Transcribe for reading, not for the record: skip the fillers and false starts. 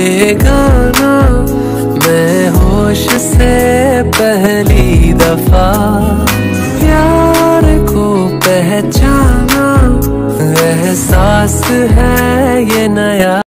बेगाना, मैं होश से पहली दफा प्यार को पहचाना, एहसास है ये नया।